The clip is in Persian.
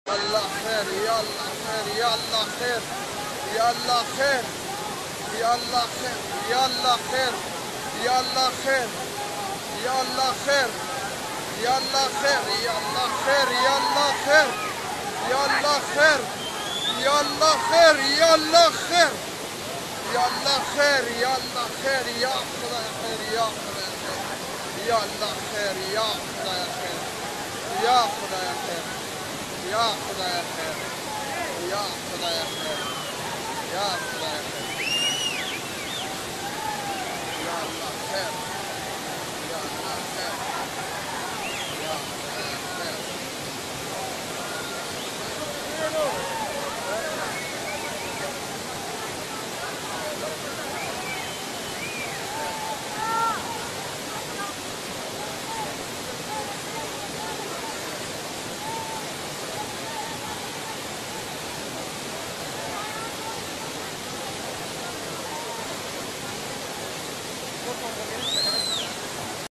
الله خير يا الله خير يا الله خير يا الله خير يا الله خير يا الله خير يا الله خير يا الله خير يا الله خير يا الله خير يا الله خير يا الله خير يا الله خير يا الله خير يا الله خير يا الله خير يا خدا خير يا خدا خير يا الله خير يا خدا خير يا خدا خير يا خدا خير يا خدا خير يا خدا خير يا الله خير يا الله خير يا خدا خير